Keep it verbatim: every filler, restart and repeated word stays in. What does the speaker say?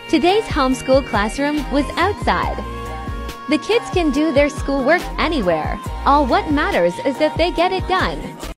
Today's homeschool classroom was outside. The kids can do their schoolwork anywhere. All what matters is that they get it done.